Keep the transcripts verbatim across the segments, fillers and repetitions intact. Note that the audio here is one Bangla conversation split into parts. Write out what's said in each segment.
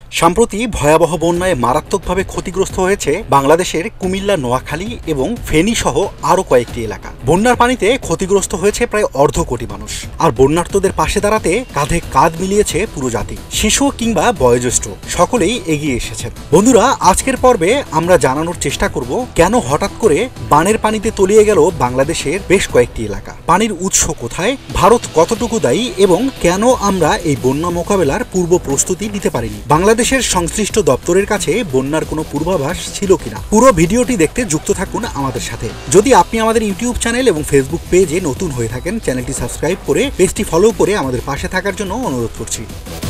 সম্প্রতি ভয়াবহ বন্যায় মারাত্মকভাবে ক্ষতিগ্রস্ত হয়েছে বাংলাদেশের কুমিল্লা, নোয়াখালী এবং ফেনী সহ আরও কয়েকটি এলাকা। বন্যার পানিতে ক্ষতিগ্রস্ত হয়েছে প্রায় অর্ধ কোটি মানুষ। আর বন্যার্তদের পাশে দাঁড়াতে কাঁধে কাঁধ মিলিয়েছে পুরো জাতি। শিশু কিংবা বয়োজ্যেষ্ঠ সকলেই এগিয়ে এসেছেন। বন্ধুরা, আজকের পর্বে আমরা জানানোর চেষ্টা করব কেন হঠাৎ করে বানের পানিতে তলিয়ে গেল বাংলাদেশের বেশ কয়েকটি এলাকা, পানির উৎস কোথায়, ভারত কতটুকু দায়ী এবং কেন আমরা এই বন্যা মোকাবেলার পূর্ব প্রস্তুতি নিতে পারিনি। বাংলাদেশের সংশ্লিষ্ট দপ্তরের কাছে বন্যার কোনো পূর্বাভাস ছিল কিনা। পুরো ভিডিওটি দেখতে যুক্ত থাকুন আমাদের সাথে। যদি আপনি আমাদের ইউটিউব চ্যানেল এবং ফেসবুক পেজে নতুন হয়ে থাকেন, চ্যানেলটি সাবস্ক্রাইব করে পেজটি ফলো করে আমাদের পাশে থাকার জন্য অনুরোধ করছি।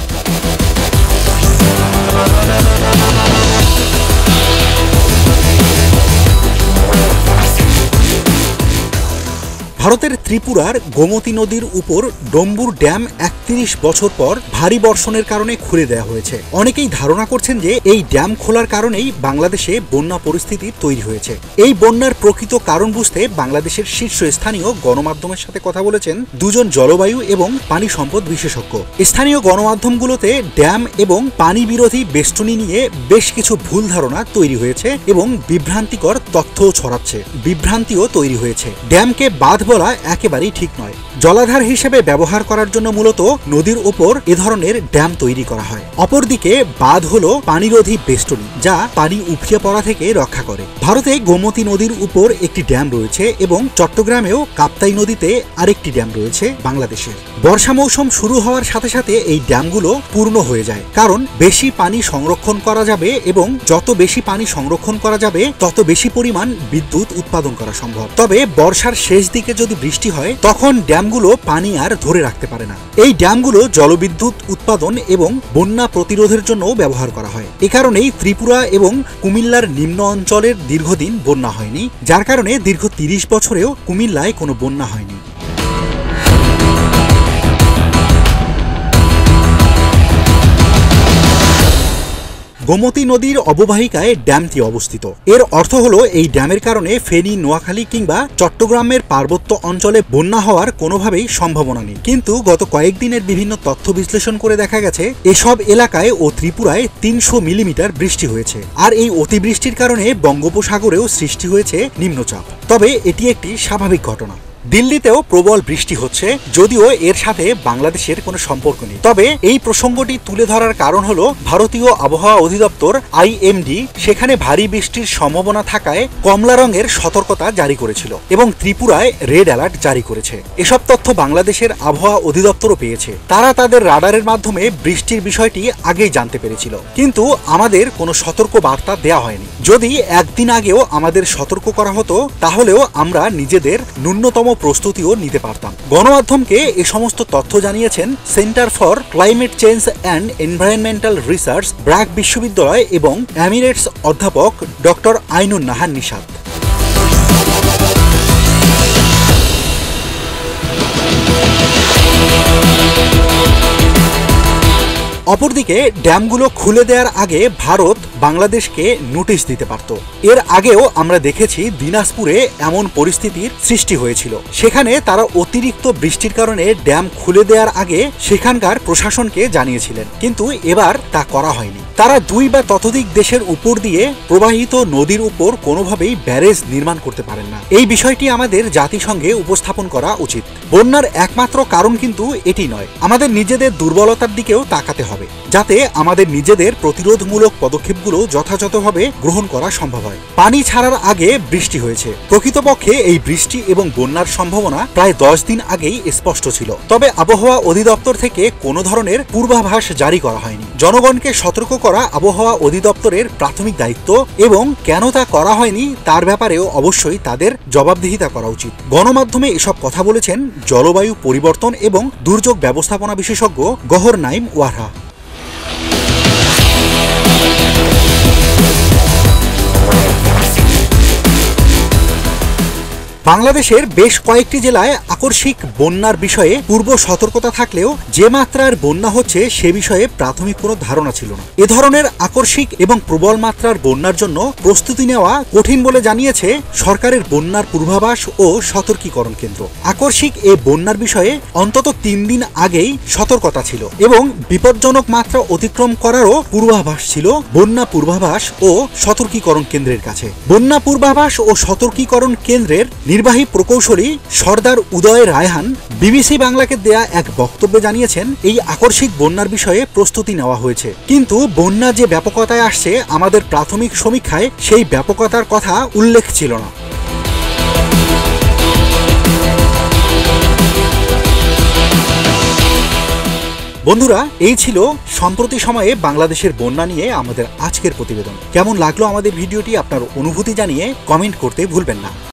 ভারতের ত্রিপুরার গোমতী নদীর উপর ডম্বুর ড্যাম একত্রিশ বছর পর ভারী বর্ষণের কারণে খুলে দেওয়া হয়েছে। অনেকেই ধারণা করছেন যে এই ড্যাম খোলার কারণেই বাংলাদেশে বন্যা পরিস্থিতি তৈরি হয়েছে। এই বন্যার প্রকৃত কারণ বুঝতে বাংলাদেশের শীর্ষস্থানীয় গণমাধ্যমের সাথে কথা বলেছেন দুজন জলবায়ু এবং পানি সম্পদ বিশেষজ্ঞ। স্থানীয় গণমাধ্যমগুলোতে ড্যাম এবং পানি বিরোধী বেষ্টনী নিয়ে বেশ কিছু ভুল ধারণা তৈরি হয়েছে এবং বিভ্রান্তিকর তথ্যও ছড়াচ্ছে, বিভ্রান্তিও তৈরি হয়েছে। ড্যামকে বাঁধ বলা একেবারেই ঠিক নয়। জলাধার হিসেবে ব্যবহার করার জন্য মূলত নদীর উপর এ ধরনের ড্যাম তৈরি করা হয়। অপরদিকে বাঁধ হলো পানিরোধী বেষ্টনী, যা পানি উপচে পড়া থেকে রক্ষা করে। ভারতে গোমতী নদীর উপর একটি ড্যাম রয়েছে এবং চট্টগ্রামেও কাপ্তাই নদীতে আরেকটি ড্যাম রয়েছে বাংলাদেশের। বর্ষা মৌসুম শুরু হওয়ার সাথে সাথে এই ড্যামগুলো পূর্ণ হয়ে যায়, কারণ বেশি পানি সংরক্ষণ করা যাবে এবং যত বেশি পানি সংরক্ষণ করা যাবে তত বেশি পরিমাণ বিদ্যুৎ উৎপাদন করা সম্ভব। তবে বর্ষার শেষ দিকে যদি বৃষ্টি হয় তখন ড্যামগুলো পানি আর ধরে রাখতে পারে না। এই ড্যামগুলো জলবিদ্যুৎ উৎপাদন এবং বন্যা প্রতিরোধের জন্য ব্যবহার করা হয়। এ কারণেই ত্রিপুরা এবং কুমিল্লার নিম্ন অঞ্চলের দীর্ঘদিন বন্যা হয়নি, যার কারণে দীর্ঘ তিরিশ বছরেও কুমিল্লায় কোনো বন্যা হয়নি। গোমতী নদীর অববাহিকায় ড্যামটি অবস্থিত। এর অর্থ হলো এই ড্যামের কারণে ফেনী, নোয়াখালী কিংবা চট্টগ্রামের পার্বত্য অঞ্চলে বন্যা হওয়ার কোনোভাবেই সম্ভাবনা নেই। কিন্তু গত কয়েকদিনের বিভিন্ন তথ্য বিশ্লেষণ করে দেখা গেছে এসব এলাকায় ও ত্রিপুরায় তিনশো মিলিমিটার বৃষ্টি হয়েছে। আর এই অতিবৃষ্টির কারণে বঙ্গোপসাগরেও সৃষ্টি হয়েছে নিম্নচাপ। তবে এটি একটি স্বাভাবিক ঘটনা। দিল্লিতেও প্রবল বৃষ্টি হচ্ছে, যদিও এর সাথে বাংলাদেশের কোনো সম্পর্ক নেই। তবে এই প্রসঙ্গটি তুলে ধরার কারণ হলো ভারতীয় আবহাওয়া অধিদপ্তর আই এম ডি সেখানে ভারী বৃষ্টির সম্ভাবনা থাকায় কমলা রঙের সতর্কতা জারি করেছিল এবং ত্রিপুরায় রেড অ্যালার্ট জারি করেছে। এসব তথ্য বাংলাদেশের আবহাওয়া অধিদপ্তরও পেয়েছে। তারা তাদের রাডারের মাধ্যমে বৃষ্টির বিষয়টি আগেই জানতে পেরেছিল, কিন্তু আমাদের কোনো সতর্ক বার্তা দেওয়া হয়নি। যদি একদিন আগেও আমাদের সতর্ক করা হতো তাহলেও আমরা নিজেদের ন্যূনতম প্রস্তুতিও নিতে পারতাম। গণমাধ্যমকে এ সমস্ত তথ্য জানিয়েছেন centre for climate change and environmental research, BRAC বিশ্ববিদ্যালয় এবং এমিরেটস অধ্যাপক ডক্টর আইনুন নাহার নিশাত। অপরদিকে ড্যামগুলো খুলে দেওয়ার আগে ভারত বাংলাদেশকে নোটিশ দিতে পারত। এর আগেও আমরা দেখেছি দিনাজপুরে এমন পরিস্থিতির সৃষ্টি হয়েছিল। সেখানে তারা অতিরিক্ত বৃষ্টির কারণে ড্যাম খুলে দেওয়ার আগে সেখানকার প্রশাসনকে জানিয়েছিলেন, কিন্তু এবার তা করা হয়নি। তারা দুই বা ততোধিক দেশের উপর দিয়ে প্রবাহিত নদীর উপর কোনোভাবেই ব্যারেজ নির্মাণ করতে পারেন না। এই বিষয়টি আমাদের জাতিসংঘে উপস্থাপন করা উচিত। বন্যার একমাত্র কারণ কিন্তু এটি নয়। আমাদের নিজেদের দুর্বলতার দিকেও তাকাতে হবে, যাতে আমাদের নিজেদের প্রতিরোধমূলক পদক্ষেপগুলো যথাযথভাবে গ্রহণ করা সম্ভব হয়। পানি ছাড়ার আগে বৃষ্টি হয়েছে। প্রকৃতপক্ষে এই বৃষ্টি এবং বন্যার সম্ভাবনা প্রায় দশ দিন আগেই স্পষ্ট ছিল। তবে আবহাওয়া অধিদপ্তর থেকে কোনো ধরনের পূর্বাভাস জারি করা হয়নি। জনগণকে সতর্ক করা আবহাওয়া অধিদপ্তরের প্রাথমিক দায়িত্ব এবং কেন তা করা হয়নি তার ব্যাপারেও অবশ্যই তাদের জবাবদিহিতা করা উচিত। গণমাধ্যমে এসব কথা বলেছেন জলবায়ু পরিবর্তন এবং দুর্যোগ ব্যবস্থাপনা বিশেষজ্ঞ গহর নাইম ওয়ারহা। বাংলাদেশের বেশ কয়েকটি জেলায় আকস্মিক বন্যার বিষয়ে পূর্ব সতর্কতা থাকলেও যে মাত্রার বন্যা হচ্ছে সে বিষয়ে প্রাথমিক কোনো ধারণা ছিল না। এ ধরনের আকস্মিক এবং প্রবল মাত্রার বন্যার জন্য প্রস্তুতি নেওয়া কঠিন বলে জানিয়েছে সরকারের বন্যার পূর্বাভাস ও সতর্কীকরণ কেন্দ্র। আকস্মিক এ বন্যার বিষয়ে অন্তত তিন দিন আগেই সতর্কতা ছিল এবং বিপজ্জনক মাত্রা অতিক্রম করারও পূর্বাভাস ছিল বন্যা পূর্বাভাস ও সতর্কীকরণ কেন্দ্রের কাছে। বন্যা পূর্বাভাস ও সতর্কীকরণ কেন্দ্রের নির্বাহী প্রকৌশলী সর্দার উদয় রায়হান বিবিসি বাংলাকে দেয়া এক বক্তব্যে জানিয়েছেন, এই আকস্মিক বন্যার বিষয়ে প্রস্তুতি নেওয়া হয়েছে, কিন্তু বন্যা যে ব্যাপকতায় আসছে আমাদের প্রাথমিক সমীক্ষায় সেই ব্যাপকতার কথা উল্লেখ ছিল না। বন্ধুরা, এই ছিল সম্প্রতি সময়ে বাংলাদেশের বন্যা নিয়ে আমাদের আজকের প্রতিবেদন। কেমন লাগলো আমাদের ভিডিওটি আপনার অনুভূতি জানিয়ে কমেন্ট করতে ভুলবেন না।